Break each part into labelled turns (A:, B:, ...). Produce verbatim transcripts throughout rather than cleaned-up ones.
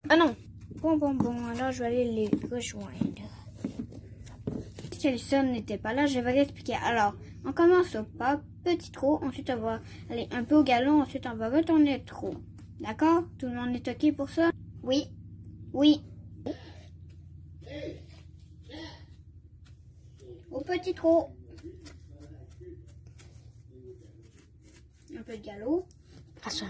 A: Ah non. Bon, bon, bon, alors je vais aller les rejoindre. Si Alison n'était pas là, je vais l'expliquer. Alors, on commence au pas, petit trou, ensuite on va aller un peu au galop, ensuite on va retourner le trou. D'accord? Tout le monde est OK pour ça? Oui. Oui. Au petit trou. Un peu de galop.
B: Ah, ça.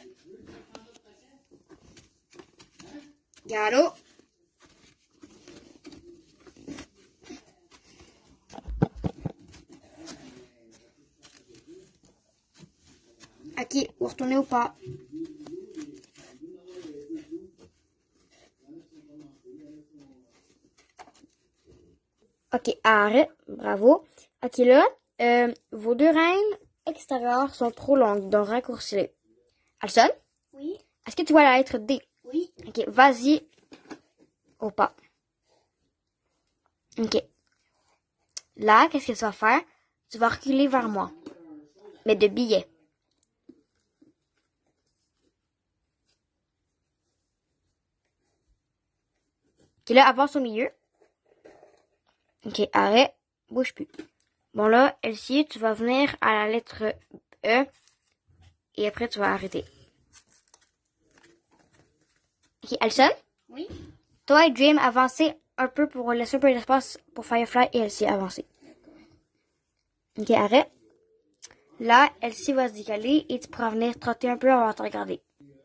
A: Galop. OK, vous retournez au pas.
B: OK, arrête. Bravo. OK, là, euh, vos deux règles extérieures sont trop longues, donc raccourcis-les. Alison?
A: Oui.
B: Est-ce que tu vois la lettre D?
A: Oui.
B: OK, vas-y au pas. OK. Là, qu'est-ce que tu vas faire? Tu vas reculer vers moi. Mais de billets. OK, là, avance au milieu. OK, arrête. Bouge plus. Bon, là, Elsie, tu vas venir à la lettre E. Et après, tu vas arrêter. OK, Alison?
A: Oui.
B: Toi et Dream, avancez un peu pour laisser un peu d'espace pour Firefly et Elsie avancer. OK, arrête. Là, Elsie va se décaler et tu pourras venir trotter un peu avant de te regarder.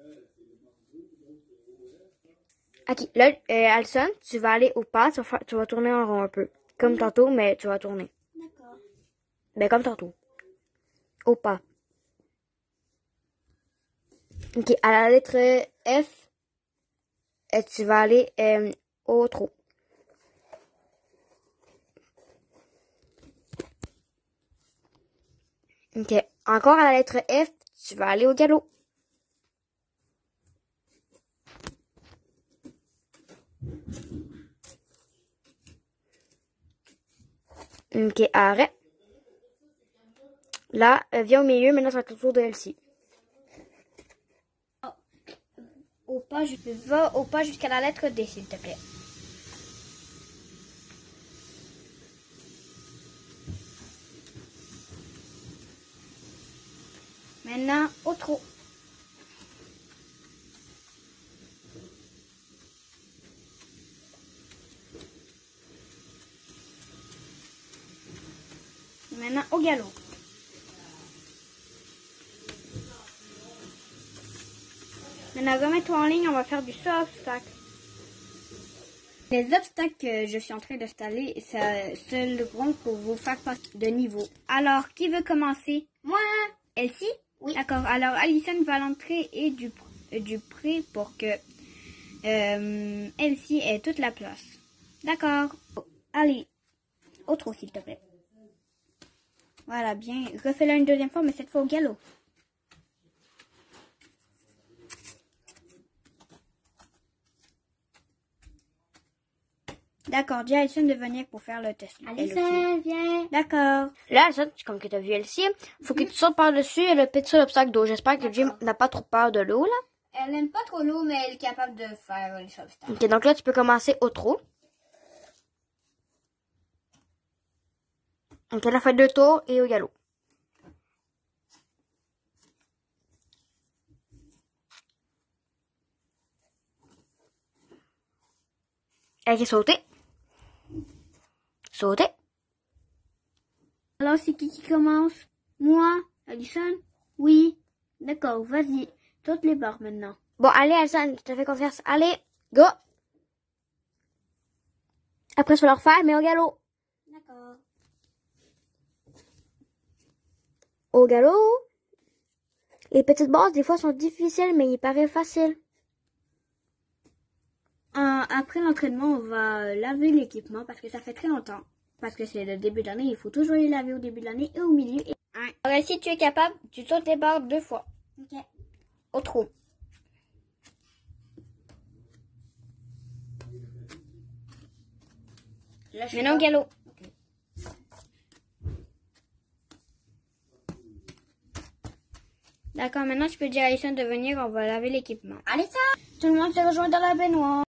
B: OK, là, euh, Alison, tu vas aller au pas, tu vas, faire, tu vas tourner en rond un peu. Comme oui. Tantôt, mais tu vas tourner.
A: D'accord.
B: Ben, comme tantôt. Au pas. OK, à la lettre F, euh, tu vas aller euh, au trou. OK, encore à la lettre F, tu vas aller au galop. OK, arrête. Là, euh, viens au milieu, maintenant ça va être le tour de Elsie.
A: Oh. Au pas, je va au pas jusqu'à la lettre D, s'il te plaît. Maintenant, au trou. Maintenant, au galop. Maintenant, remets-toi en ligne, on va faire du saut obstacle. Les obstacles que je suis en train d'installer seront pour vous faire passer de niveau. Alors, qui veut commencer? Moi! Elsie? Oui. D'accord. Alors, Alison va à l'entrée et du, du pré pour que euh, Elsie ait toute la place. D'accord. Allez, au trou, s'il te plaît. Voilà, bien. Refais-le une deuxième fois, mais cette fois au galop. D'accord, dis à Alison de venir pour faire le test.
B: Alison, viens.
A: D'accord.
B: Là, Alison, comme que tu as vu Elsie, faut mm-hmm. que tu sautes par-dessus et le petit obstacle d'eau. J'espère que Jim n'a pas trop peur de l'eau, là.
A: Elle n'aime pas trop l'eau, mais elle est capable de faire les obstacles.
B: Ok, donc là, tu peux commencer au trou. Ok, elle a fait deux tours et au galop. Elle est sautée. Sautée.
A: Alors, c'est qui qui commence? Moi? Alison? Oui. D'accord, vas-y. Toutes les barres maintenant.
B: Bon, allez, Alison, je te fais confiance. Allez, go! Après, je vais le refaire, mais au galop.
A: D'accord.
B: Au galop. Les petites bases, des fois, sont difficiles, mais il paraît facile.
A: Euh, après l'entraînement, on va laver l'équipement parce que ça fait très longtemps. Parce que c'est le début d'année, il faut toujours les laver au début de l'année et au milieu. Et... Alors, si tu es capable, tu sautes les barres deux fois. Ok. Au trou. Maintenant au galop. Okay. D'accord, maintenant tu peux dire à Alison de venir, on va laver l'équipement.
B: Allez, ça! Tout le monde se rejoint dans la baignoire.